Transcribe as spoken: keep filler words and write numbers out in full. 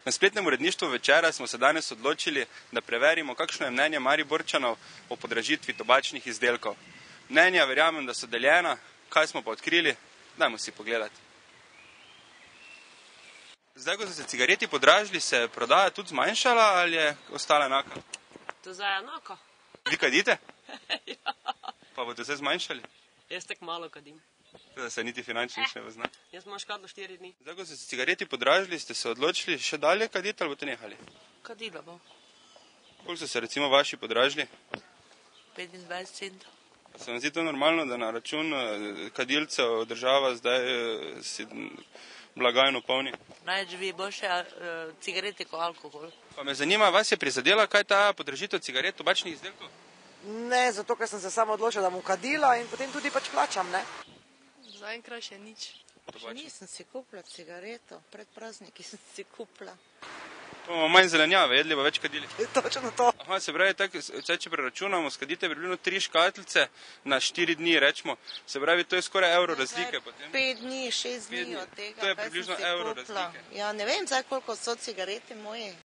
Na spletnem uredništvu Večera smo se danes odločili, da preverimo, kakšno je mnenje Mariborčanov o podražitvi tobačnih izdelkov. Mnenja verjamem, da so deljena. Kaj smo pa odkrili? Dajmo si pogledati. Zdaj, ko so se cigareti podražili, se je prodaja tudi zmanjšala ali je ostala enaka? To zdaj je enako. Vi kadite? Ja. Pa boste se zmanjšali? Jaz tako malo kadim. Da se niti finančno nič ne pozna. Jaz imam škatlo štiri dni. Zdaj, ko so se cigareti podražili, ste se odločili še dalje kaditi ali boste nehali? Kadila bom. Koliko so se recimo vaši podražili? petindvajset centov. Se vam zdi to normalno, da na račun kadilcev država zdaj si blagajno polni? Največ bi boljše uh, cigarete kot alkohol. Pa me zanima, vas je prizadela, kaj ta podražitev cigaret, tobačnih izdelkov? Ne, zato ker sem se samo odločila, da bom kadila in potem tudi pač plačam, ne? Zaenkrat še nič. Še nisem si kupila cigareto, pred prazniki sem si kupila. Pa bomo manj zelenjave, jedli pa več kadili. Točno to. Aha, se pravi, tak, če preračunamo, skadite približno tri škatlice na štiri dni, rečemo. Se pravi, to je skoraj evro razlike potem. Pet dni, šest dni od tega, to je kaj sem približno si evro kupila. razlike. Ja, ne vem zdaj, koliko so cigarete moje.